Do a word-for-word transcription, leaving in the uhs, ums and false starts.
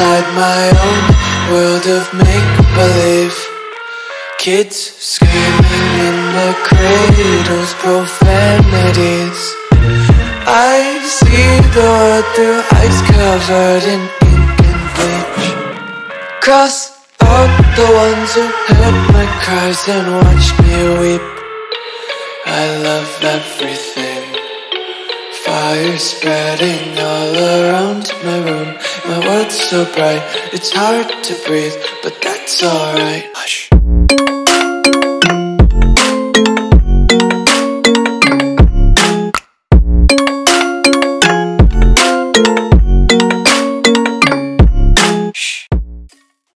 inside my own world of make-believe. Kids screaming in their cradles, profanities. I see the world through eyes covered in ink and bleach. Cross out the ones who heard my cries and watched me weep. I love everything. Fire spreading all around my room. My world's so bright, it's hard to breathe, but that's alright. Hush.